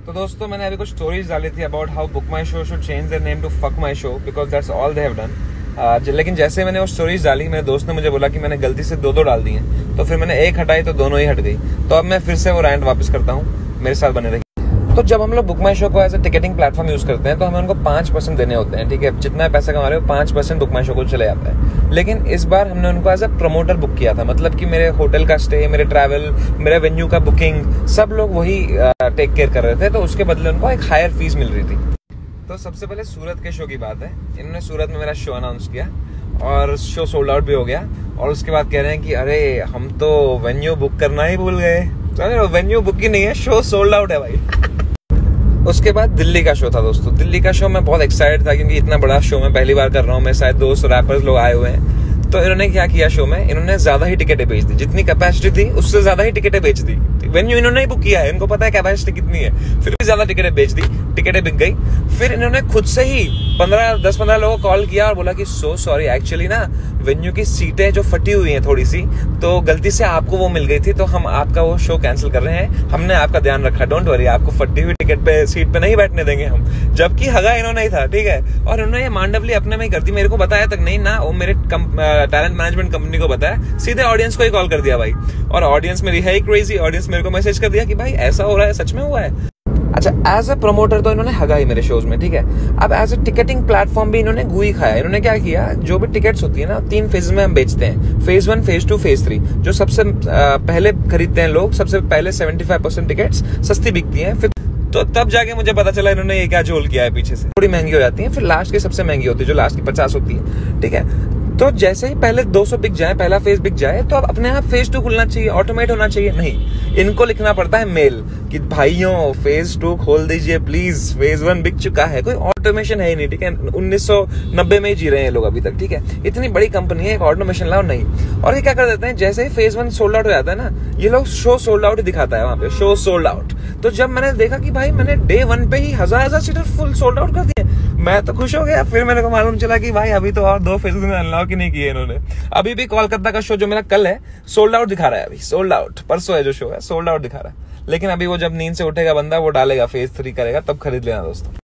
तो दोस्तों मैंने अभी कुछ स्टोरीज डाली थी about how Book My Show should change their name to fuck my show because that's all they have done. लेकिन जैसे मैंने वो स्टोरीज डाली, मेरे दोस्त ने मुझे बोला कि मैंने गलती से दो डाल दी हैं, तो फिर मैंने एक हटाई तो दोनों ही हट गई। तो अब मैं फिर से वो रैंट वापस करता हूँ, मेरे साथ बने रहिए। तो जब हम लोग बुक माई शो को as a ticketing platform use करते हैं तो हमें उनको 5% देने होते हैं, ठीक है। जितना पैसा कमा रहे हो 5% बुक माई शो को चले जाता है। लेकिन इस बार हमने उनको एज ए प्रमोटर बुक किया था, मतलब कि मेरे होटल का स्टे, मेरे ट्रैवल, मेरे वेन्यू का बुकिंग सब लोग वही टेक केयर कर रहे थे, तो उसके बदले उनको एक हायर फीस मिल रही थी। तो सबसे पहले सूरत के शो की बात है। इन्होंने सूरत में मेरा शो अनाउंस किया और शो सोल्ड आउट भी हो गया, और उसके बाद कह रहे हैं कि अरे हम तो वेन्यू बुक करना ही भूल गए। वेन्यू बुक ही नहीं है, शो सोल्ड आउट है भाई। उसके बाद दिल्ली का शो था दोस्तों। दिल्ली का शो मैं बहुत एक्साइटेड था क्योंकि इतना बड़ा शो मैं पहली बार कर रहा हूँ। मैं शायद 200 रैपर्स लोग आए हुए हैं। तो इन्होंने क्या किया शो में, इन्होंने ज्यादा ही टिकटें बेच दी, जितनी कैपेसिटी थी उससे ज्यादा ही टिकटें बेच दी। वेन्यू इन्होंने ही बुक किया है, इनको पता है कैपेसिटी कितनी है, फिर भी ज्यादा टिकटें बेच दी, टिकटें बिक गई। फिर इन्होंने खुद से ही 10-15 लोगों को कॉल किया और बोला कि सो सॉरी, एक्चुअली ना वेन्यू की सीटें जो फटी हुई हैं थोड़ी सी, तो गलती से आपको वो मिल गई थी, तो हम आपका वो शो कैंसिल कर रहे हैं। हमने आपका ध्यान रखा, डोंट वरी, आपको फटी हुई टिकट पे सीट पे नहीं बैठने देंगे हम। जबकि हगा इन्होंने ही था, ठीक है। और इन्होंने ये मांडवली अपने में ही कर दी, मेरे को बताया तक नहीं ना, वो मेरे टैलेंट मैनेजमेंट कंपनी को बताया, सीधे ऑडियंस को ही कॉल कर दिया भाई। और ऑडियंस मेरी है क्रेजी, ऑडियंस मेरे को मैसेज कर दिया कि भाई ऐसा हो रहा है, सच में हुआ है। अच्छा, एज ए प्रमोटर तो इन्होंने हगा ही मेरे शोज में, ठीक है। अब एज ए टिकटिंग प्लेटफॉर्म भी इन्होंने गुई खाया। इन्होंने क्या किया, जो भी टिकट्स होती है ना, 3 फेज में हम बेचते हैं, फेज 1, फेज 2, फेज 3। जो सबसे पहले खरीदते हैं लोग, सबसे पहले 75% टिकट्स सस्ती बिकती हैं। फिर तो तब जाके मुझे पता चला इन्होंने ये क्या झोल किया है पीछे से, थोड़ी महंगी हो जाती है, फिर लास्ट की सबसे महंगी होती है, जो लास्ट की 50 होती है, ठीक है। तो जैसे ही पहले 200 बिक जाए, पहला फेज बिक जाए, तो अब अपने आप फेज 2 खुलना चाहिए, ऑटोमेट होना चाहिए। नहीं, इनको लिखना पड़ता है मेल कि भाइयों फेज 2 खोल दीजिए प्लीज, फेज 1 बिक चुका है। कोई ऑटोमेशन है ही नहीं, ठीक है। 1990 में ही जी रहे हैं लोग अभी तक, ठीक है। इतनी बड़ी कंपनी है, एक ऑटोमेशन लाओ नहीं। और ये क्या कर देते हैं, जैसे ही फेज 1 सोल्ड आउट हो जाता है ना, ये लोग शो सोल्ड आउट ही दिखाता है वहां पे, शो सोल्ड आउट। तो जब मैंने देखा कि भाई मैंने डे 1 पे ही 1000 सीटर फुल सोल्ड आउट कर दिए, मैं तो खुश हो गया। फिर मेरे को मालूम चला कि भाई अभी तो और 2 फेज में अनलॉक ही नहीं किए इन्होंने। अभी भी कोलकाता का शो जो मेरा कल है, सोल्ड आउट दिखा रहा है, अभी सोल्ड आउट, परसों है जो शो है, सोल्ड आउट दिखा रहा है। लेकिन अभी वो जब नींद से उठेगा बंदा, वो डालेगा फेज 3 करेगा, तब खरीद लेना दोस्तों।